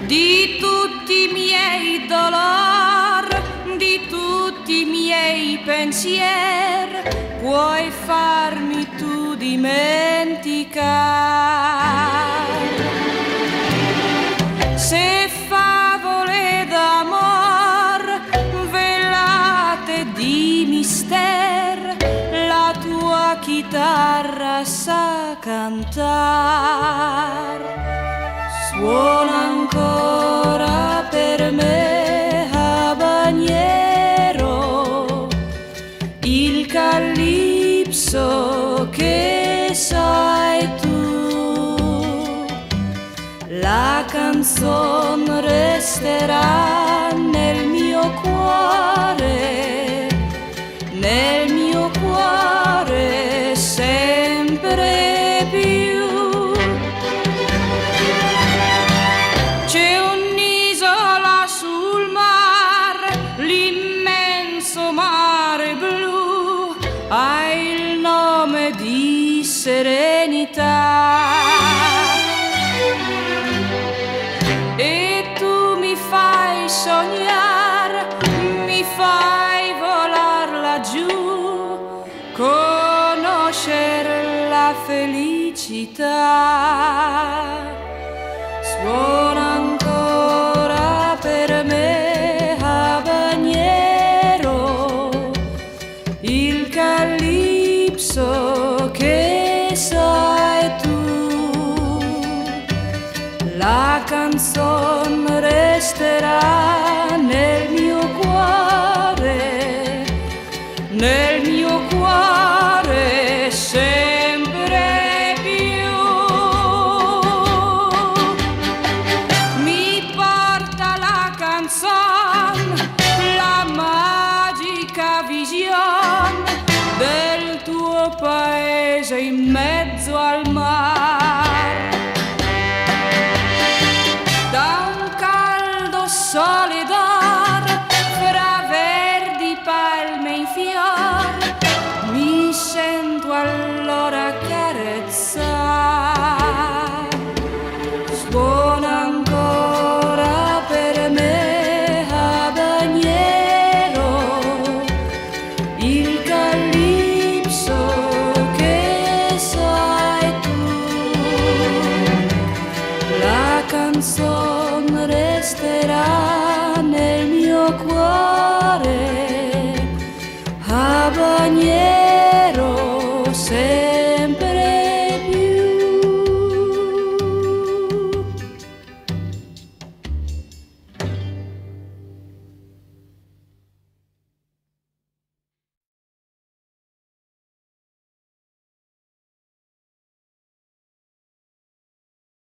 di tutti i miei dolor, di tutti i miei pensieri, puoi farmi tu dimenticare. Se favole d'amor, velate di mister, la tua chitarra sa cantar. Suona ancora per me, habanero, il calipso che sai tu. La canzone resterà nel mio cuore, nel mio cuore sempre più. C'è un'isola sul mare, l'immenso mare blu, ha il nome di Serenità. E tu mi fai sognare, mi fai volar laggiù, conoscere la felicità. Suona ancora per me, habanero, il calipso che sai tu. La canzone resterà nel mio cuore, nel mio cuore sempre più. Mi porta la canzone, la magica visione del tuo paese in mezzo al mare. Da un caldo sole d'oro, fra verdi palme in fior, mi sento allora carezzar. Suona ancora per me, habanero, il calipso che sai tu. La canzone resterà nel mio cuore, habanero.